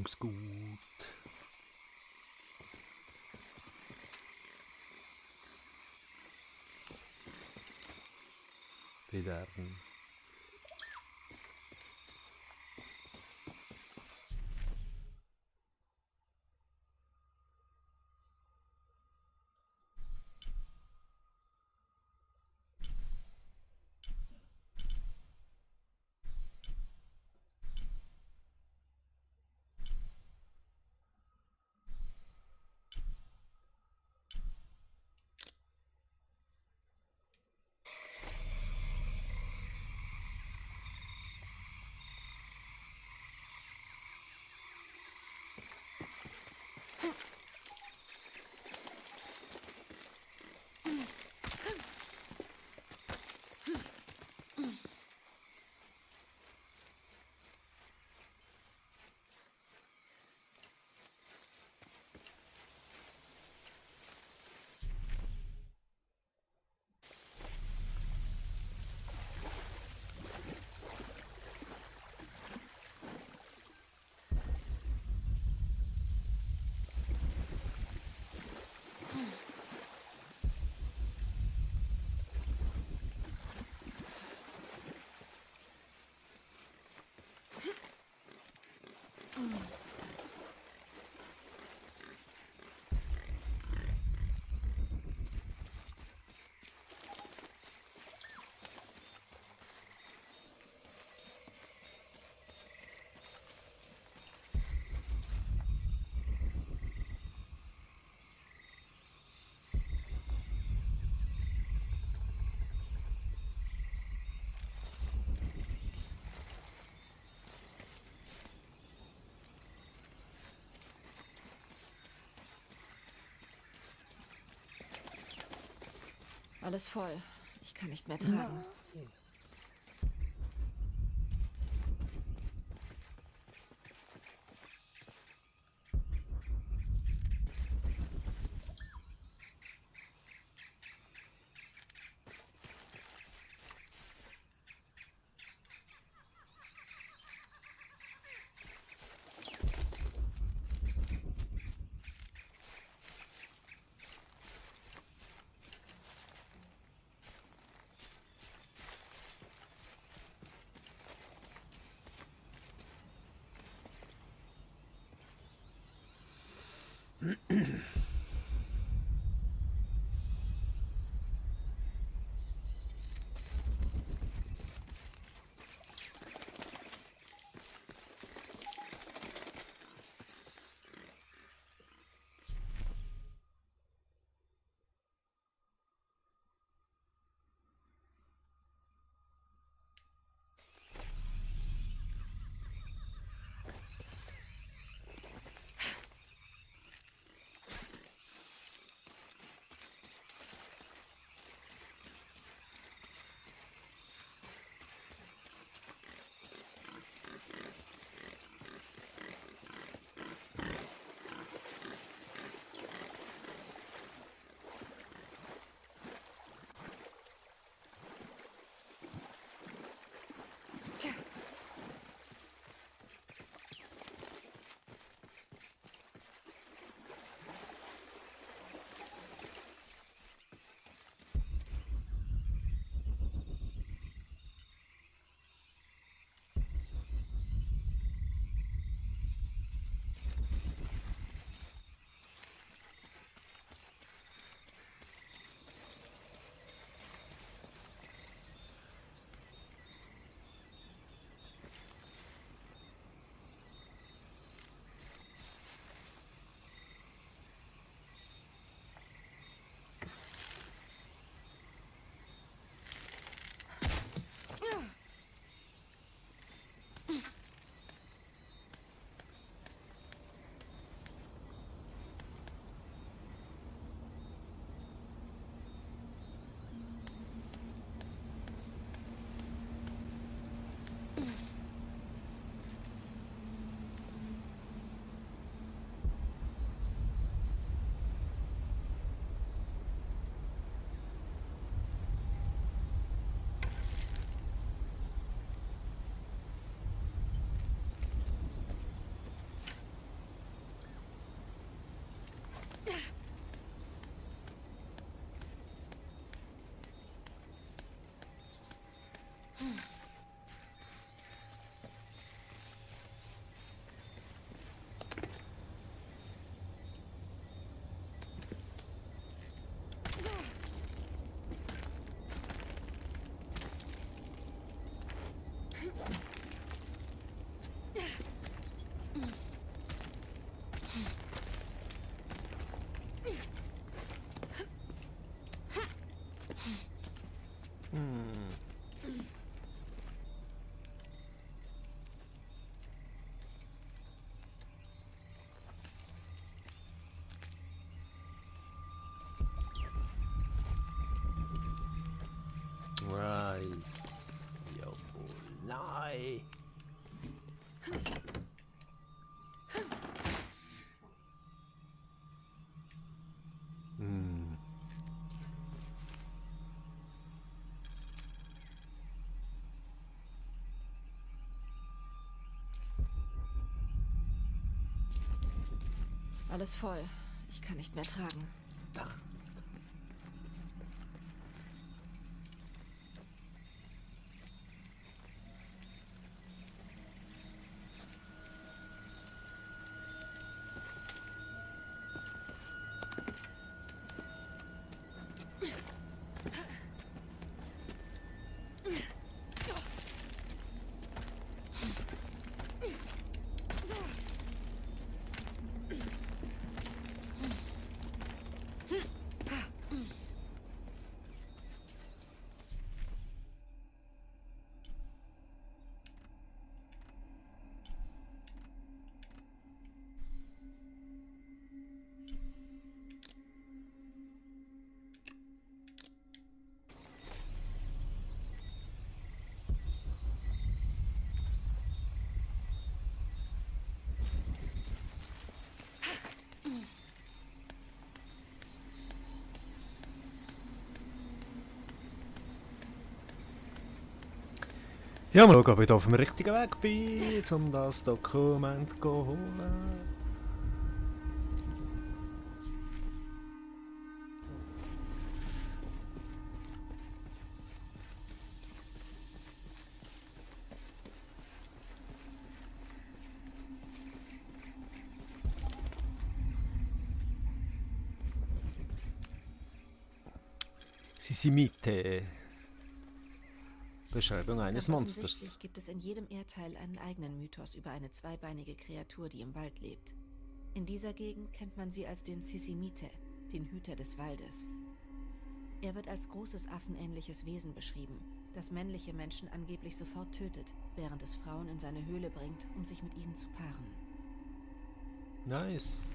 Alles gut. Wieder. Alles voll. Ich kann nicht mehr tragen. Alles voll. Ich kann nicht mehr tragen. Da. Ja, mal schauen, ob ich hier auf dem richtigen Weg bin, um das Dokument zu holen. Sisimite. Beschreibung eines Ganz Monsters. offensichtlich gibt es in jedem Erdteil einen eigenen Mythos über eine zweibeinige Kreatur, die im Wald lebt. In dieser Gegend kennt man sie als den Sisimite, den Hüter des Waldes. Er wird als großes affenähnliches Wesen beschrieben, das männliche Menschen angeblich sofort tötet, während es Frauen in seine Höhle bringt, um sich mit ihnen zu paaren. Nice.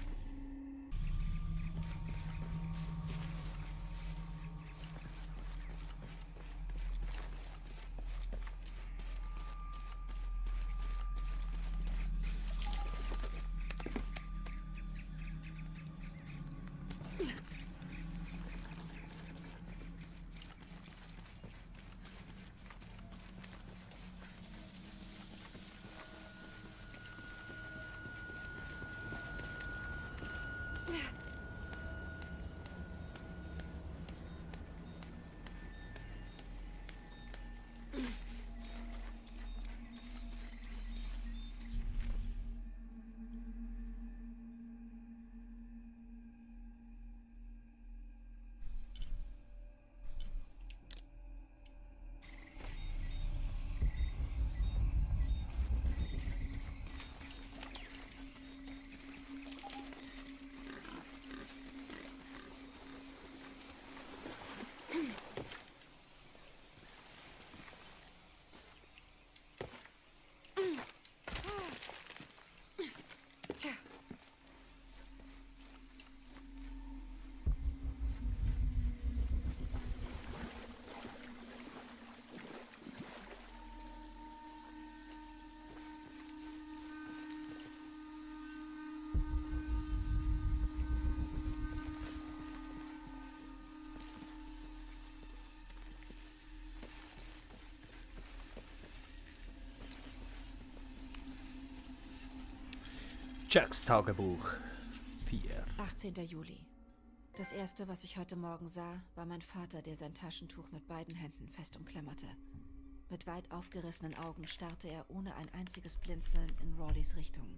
Jacks Tagebuch 4. 18. Juli. Das erste, was ich heute Morgen sah, war mein Vater, der sein Taschentuch mit beiden Händen fest umklammerte. Mit weit aufgerissenen Augen starrte er ohne ein einziges Blinzeln in Rawleys Richtung.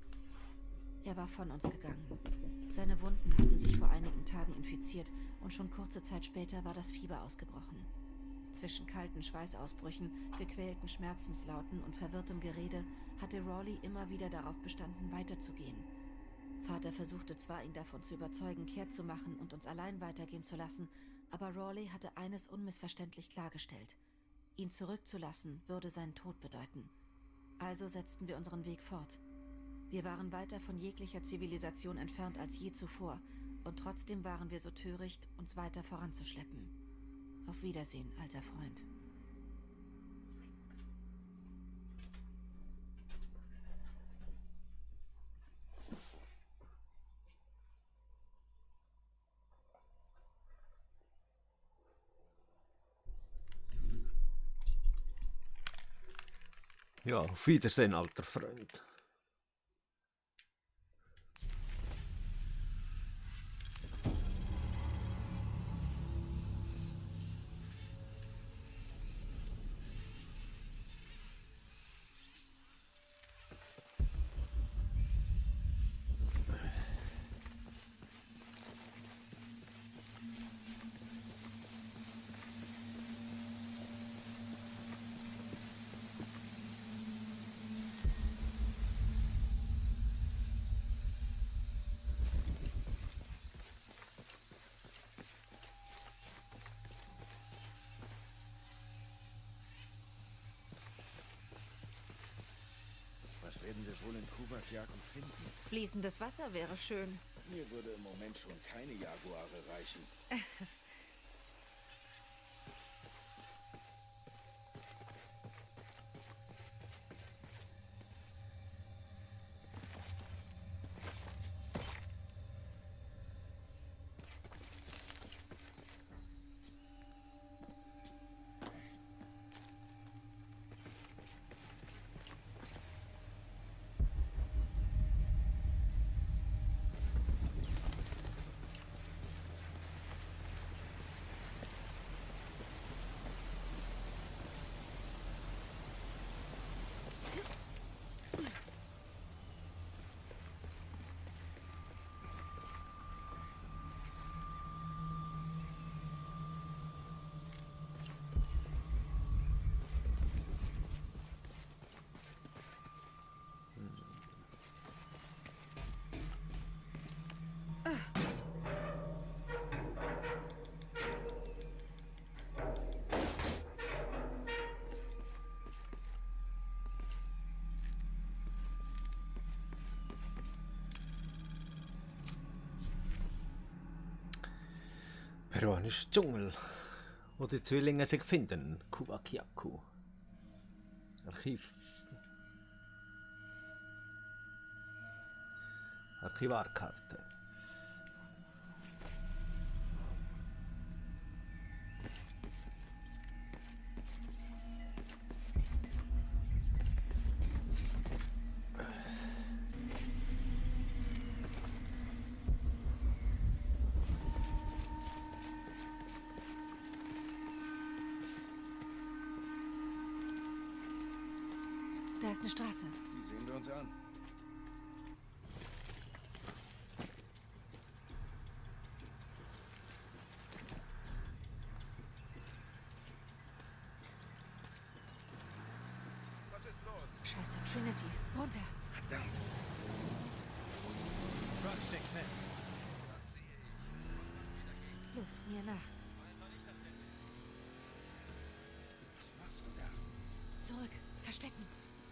Er war von uns gegangen. Seine Wunden hatten sich vor einigen Tagen infiziert und schon kurze Zeit später war das Fieber ausgebrochen. Zwischen kalten Schweißausbrüchen, gequälten Schmerzenslauten und verwirrtem Gerede hatte Rawley immer wieder darauf bestanden, weiterzugehen. Vater versuchte zwar, ihn davon zu überzeugen, kehrt zu machen und uns allein weitergehen zu lassen, aber Rawley hatte eines unmissverständlich klargestellt. Ihn zurückzulassen würde seinen Tod bedeuten. Also setzten wir unseren Weg fort. Wir waren weiter von jeglicher Zivilisation entfernt als je zuvor, und trotzdem waren wir so töricht, uns weiter voranzuschleppen. Auf Wiedersehen, alter Freund. Ja, auf Wiedersehen, alter Freund. Was werden wir wohl in Kuwait-Yaku finden? Fließendes Wasser wäre schön. Mir würde im Moment schon keine Jaguare reichen. Peruanischer Dschungel, wo die Zwillinge sich finden. Kuwait-Yaku. Archiv. Archivarkarte. Da ist eine Straße. Die sehen wir uns an. Was ist los? Scheiße, Trinity. Runter. Verdammt. Truck steckt fest. Das sehe ich. Los, mir nach. Woher soll ich das denn wissen? Was machst du da? Zurück. Verstecken.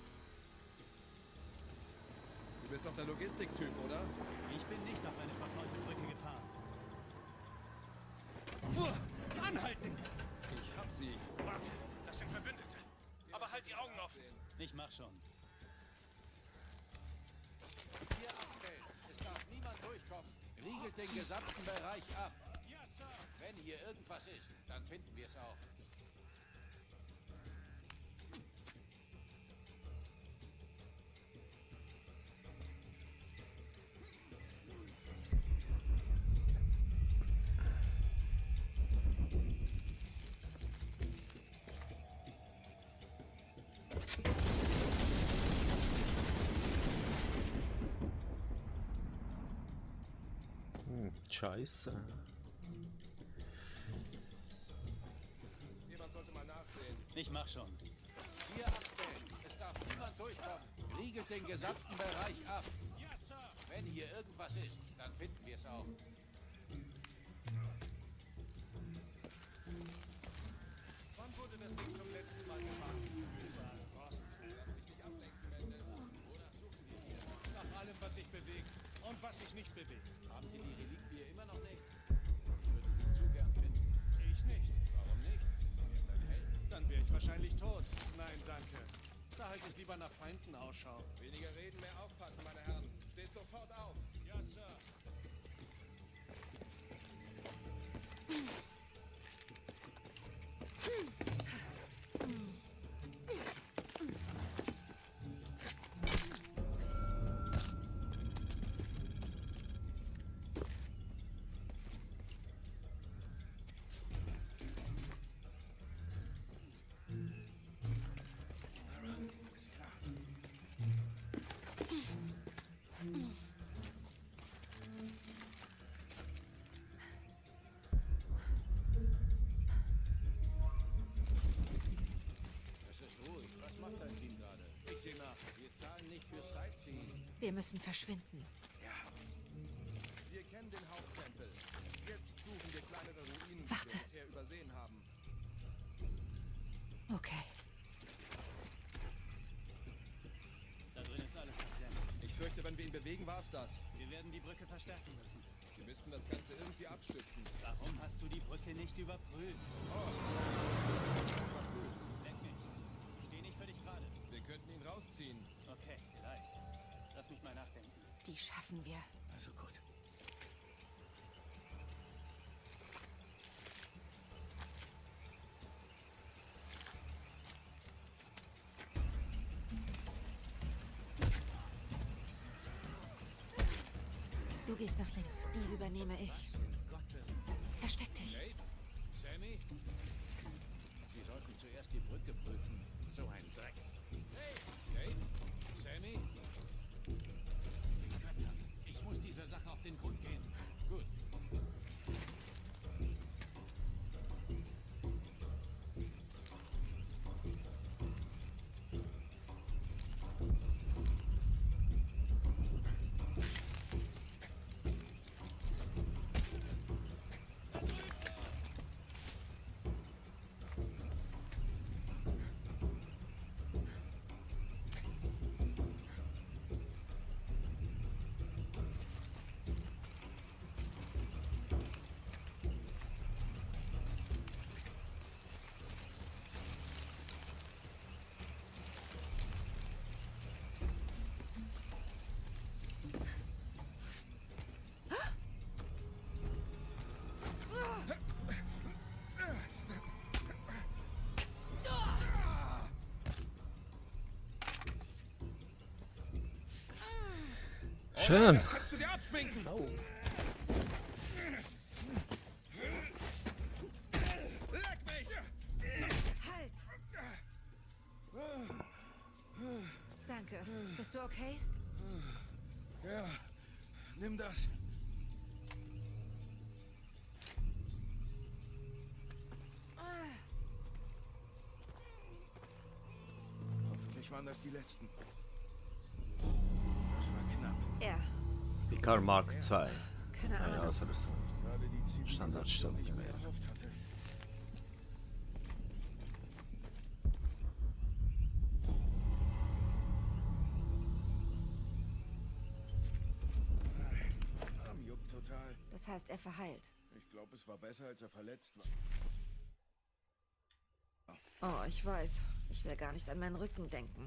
Du bist doch der Logistiktyp, oder? Ich bin nicht auf eine verfaulte Brücke gefahren. Anhalten! Ich hab sie. Warte, das sind Verbündete. Aber halt die Augen offen. Ich mach schon. Hier abstellen. Es darf niemand durchkommen. Riegelt den gesamten Bereich ab. Ja, Sir. Wenn hier irgendwas ist, dann finden wir es auch. Scheiße. Jemand sollte mal nachsehen. Ich mach schon. Hier abstellen. Es darf niemand durchkommen. Riegelt den gesamten Bereich ab. Ja, Sir. Wenn hier irgendwas ist, dann finden wir es auch. Wann wurde das Ding zum letzten Mal gefahren? Überall Rost. Lass dich nicht ablenken, Mendes. Wonach suchen wir hier? Nach allem, was sich bewegt und was sich nicht bewegt. Haben Sie die Reliquie immer noch nicht? Ich würde sie zu gern finden. Ich nicht. Warum nicht? Er ist ein Held. Dann wäre ich wahrscheinlich tot. Nein, danke. Da halte ich lieber nach Feinden Ausschau. Weniger reden, mehr aufpassen, meine Herren. Steht sofort auf. Ja, Sir. Ist klar. Es ist ruhig. Was macht dein Team gerade? Ich sehe nach. Wir zahlen nicht für Sightseeing. Wir müssen verschwinden. Ja. Wir kennen den Haupttempel. Jetzt suchen wir kleinere Ruinen, die Warte. wir bisher übersehen haben. Okay. Da drin ist war's das. Wir werden die Brücke verstärken müssen. Wir müssten das Ganze irgendwie abstützen. Warum hast du die Brücke nicht überprüft? Leck mich. Ich stehe nicht für dich gerade. Wir könnten ihn rausziehen. Okay, vielleicht. Lass mich mal nachdenken. Die schaffen wir. Also gut. Du gehst nach links. Die übernehme ich. Versteck dich. Dave? Sammy? Sie sollten zuerst die Brücke prüfen. So ein Drecks. Hey! Dave? Sammy? Götter, ich muss dieser Sache auf den Grund gehen. Gut. Schön. Das kannst du dir abschminken. Oh. Leck mich! Halt! Danke. Bist du okay? Ja, nimm das. Hoffentlich waren das die letzten. Das war knapp. Er. Picard Mark II. Keine Neue Ahnung. Ausrüstung. Gerade die Zivilisation, Standardstunde die ich mir mehr. erhofft hatte. Arm juckt total. Das heißt, er verheilt. Ich glaube, es war besser, als er verletzt war. Oh, ich weiß. Ich will gar nicht an meinen Rücken denken.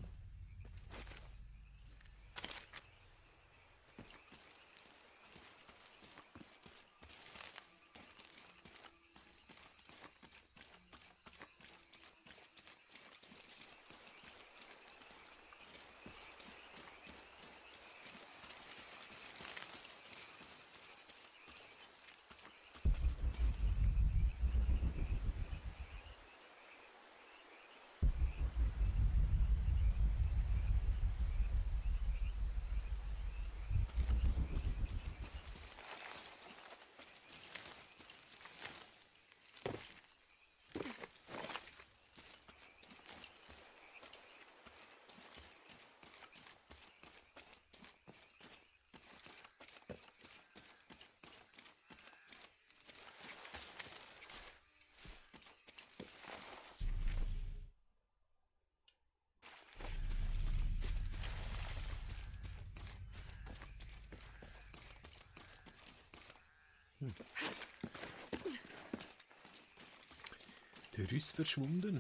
Der ist verschwunden.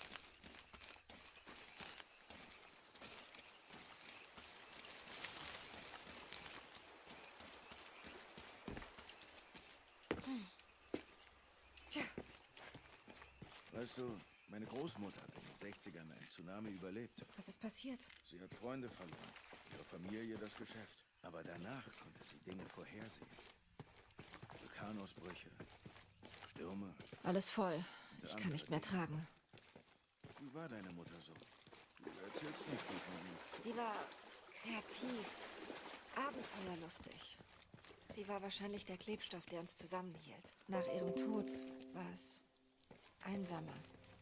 Weißt du, meine Großmutter hat in den 60ern einen Tsunami überlebt. Was ist passiert? Sie hat Freunde verloren, ihre Familie, das Geschäft. Aber danach konnte sie Dinge vorhersehen. Vulkanausbrüche, Stürme. Alles voll. Ich kann nicht mehr tragen. Wie war deine Mutter so? Du erzählst nicht viel von ihr. Sie war kreativ, abenteuerlustig. Sie war wahrscheinlich der Klebstoff, der uns zusammenhielt. Nach ihrem Tod war es einsamer.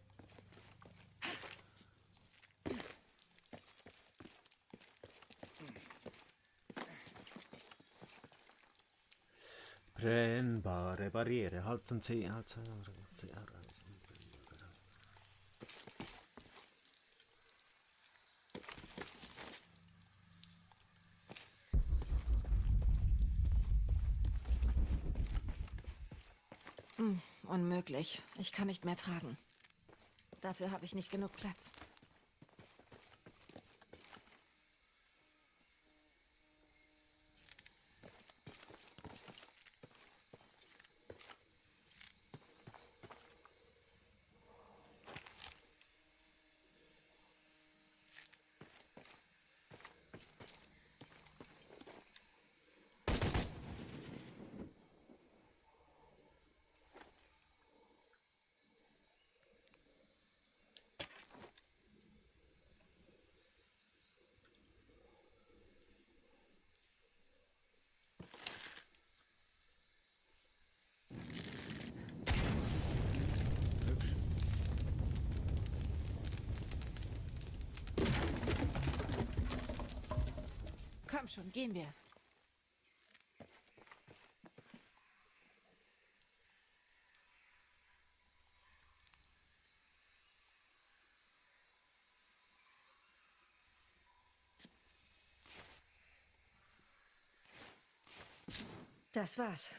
Brennbare Barriere. Halten Sie. Unmöglich. Ich kann nicht mehr tragen. Dafür habe ich nicht genug Platz. Hübsch. Komm schon, gehen wir. Das war's.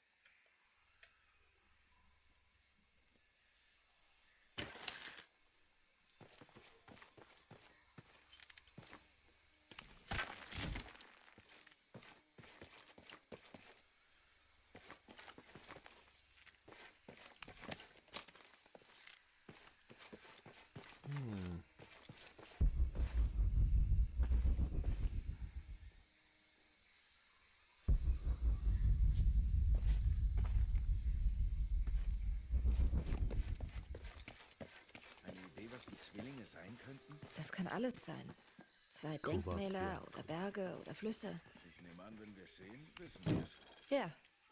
Eine Idee, was die Zwillinge sein könnten? Das kann alles sein. Zwei Denkmäler oder Berge oder Flüsse. Ich nehme an, wenn wir es sehen, wissen wir es. Ja.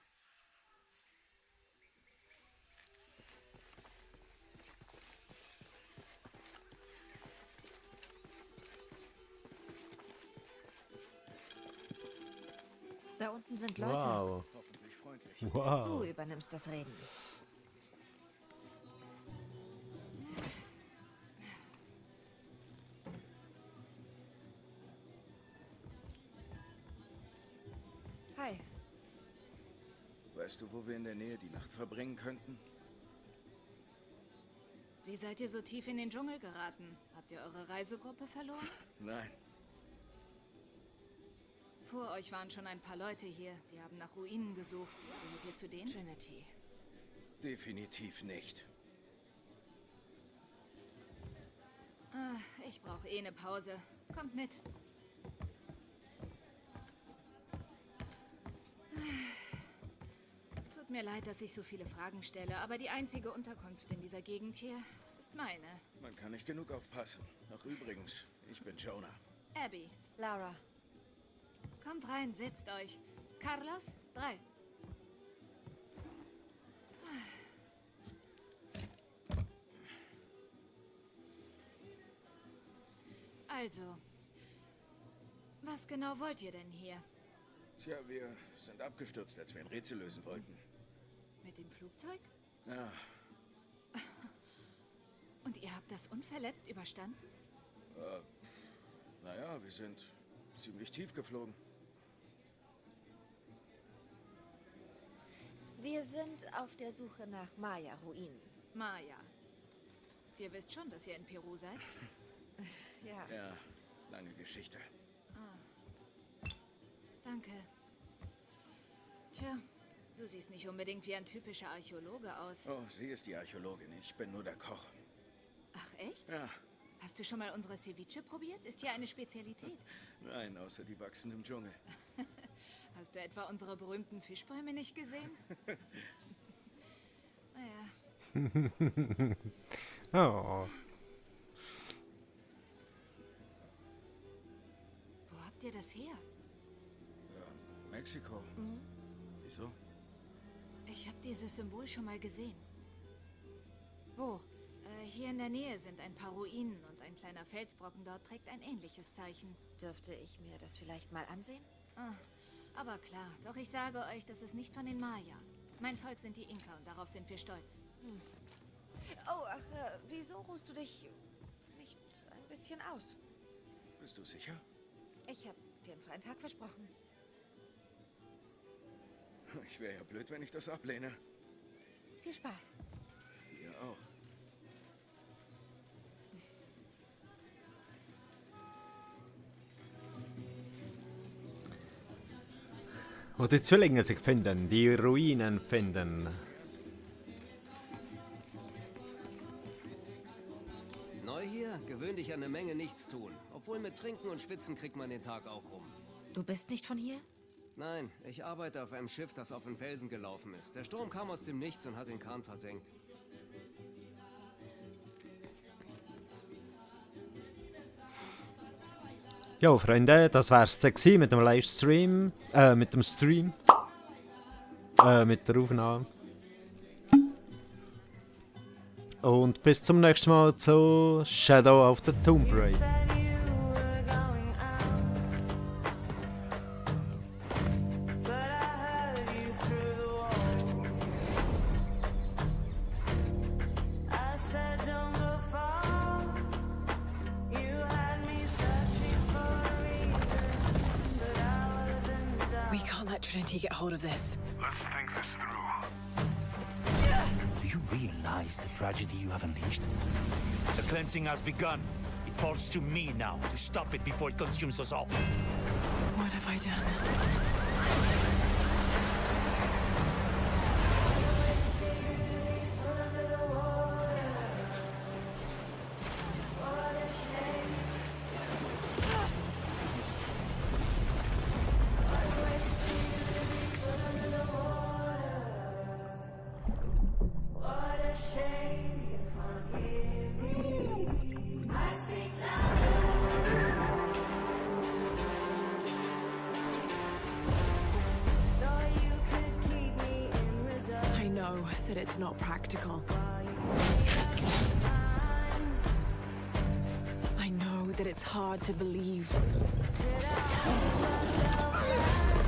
Da unten sind Leute. Wow. Hoffentlich freundlich. Du Wow. übernimmst das Reden. Hi. Weißt du, wo wir in der Nähe die Nacht verbringen könnten? Wie seid ihr so tief in den Dschungel geraten? Habt ihr eure Reisegruppe verloren? Nein. Vor euch waren schon ein paar Leute hier, die haben nach Ruinen gesucht. Gehört ihr zu denen? Trinity. Definitiv nicht. Ah, ich brauche eh eine Pause. Kommt mit. Tut mir leid, dass ich so viele Fragen stelle, aber die einzige Unterkunft in dieser Gegend hier ist meine. Man kann nicht genug aufpassen. Ach übrigens, ich bin Jonah. Abby, Lara. kommt rein, setzt euch. Carlos, 3. Also, was genau wollt ihr denn hier? Tja, wir sind abgestürzt, als wir ein Rätsel lösen wollten. Mit dem Flugzeug? Ja, Und ihr habt das unverletzt überstanden? naja, wir sind ziemlich tief geflogen. Wir sind auf der Suche nach Maya-Ruinen. Maya. Ihr wisst schon, dass ihr in Peru seid? Ja. Ja, lange Geschichte. Danke. Tja, du siehst nicht unbedingt wie ein typischer Archäologe aus. Oh, sie ist die Archäologin, ich bin nur der Koch. Ach echt? Ja, Hast du schon mal unsere Ceviche probiert? Ist hier eine Spezialität. nein, außer die wachsen im Dschungel. Hast du etwa unsere berühmten Fischbäume nicht gesehen? Naja, Oh. wo habt ihr das her? Mexiko. Wieso? Ich habe dieses Symbol schon mal gesehen. Wo? Hier in der Nähe sind ein paar Ruinen und ein kleiner Felsbrocken dort trägt ein ähnliches Zeichen. Dürfte ich mir das vielleicht mal ansehen? Ah, aber klar, doch ich sage euch, das ist nicht von den Maya. Mein Volk sind die Inka und darauf sind wir stolz. Oh, ach, wieso ruhst du dich nicht ein bisschen aus? Bist du sicher? Ich habe dir einen freien Tag versprochen. Ich wäre ja blöd, wenn ich das ablehne. Viel Spaß. Ihr auch. Wo die Zwillinge sich finden, die Ruinen finden. Neu hier? Gewöhn dich an eine Menge Nichtstun. Obwohl mit Trinken und Schwitzen kriegt man den Tag auch rum. Du bist nicht von hier? Nein, ich arbeite auf einem Schiff, das auf den Felsen gelaufen ist. Der Sturm kam aus dem Nichts und hat den Kahn versenkt. Jo Freunde, das war's dann gewesen mit dem Livestream, mit dem Stream, mit der Aufnahme. Und bis zum nächsten Mal zu Shadow of the Tomb Raider. We can't let Trinity get hold of this. Let's think this through. Do you realize the tragedy you have unleashed? The cleansing has begun. It falls to me now to stop it before it consumes us all. What have I done? That it's not practical. I know that it's hard to believe.